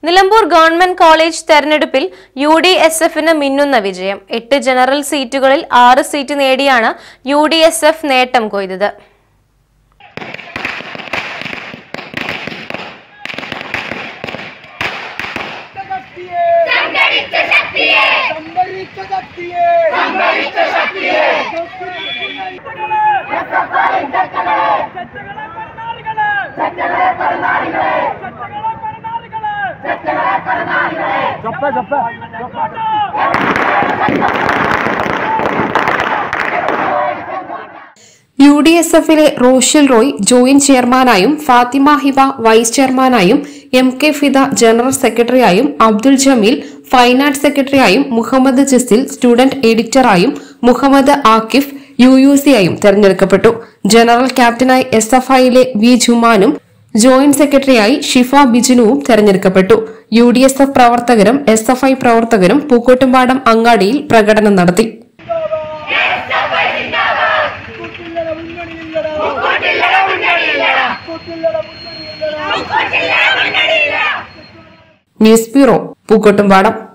Nilambur Government College തെരഞ്ഞെടുപ്പിൽ UDSFന് മിന്നുന്ന വിജയം 8 ജനറൽ സീറ്റുകളിൽ 6 സീറ്റ് നേടിയാണ് UDSF നേട്ടം കൊയ്തത്. UDSFിലെ റോഷൽ റോയ് ജോയിന്റ് ചെയർമാനായും ഫാത്തിമ ഹിബ വൈസ് ചെയർമാനായും MK ഫിദ ജനറൽ സെക്രട്ടറിയായും അബ്ദുൽ ജമീൽ ഫൈൻ ആർട്സ് സെക്രട്ടറിയായും മുഹമ്മദ് ജസീൽ സ്റ്റുഡന്റ് എഡിറ്ററായും മുഹമ്മദ് ആക്കിഫ് UUCയായും തെരഞ്ഞെടുക്കപ്പെട്ടു. ജനറൽ ക്യാപ്റ്റനായി SFIയിലെ വി ജുമാനും ജോയിന്റ് സെക്രട്ടറിയായി ഷിഫ ബിജിനുവും തെരഞ്ഞെടുക്കപ്പെട്ടു. UDSF പ്രവർത്തകരും SFI പ്രവർത്തകരും പൂക്കോട്ടുംപാടം അങ്ങാടിയിൽ പ്രകടനം നടത്തി. News bureau Pookkottumpadam.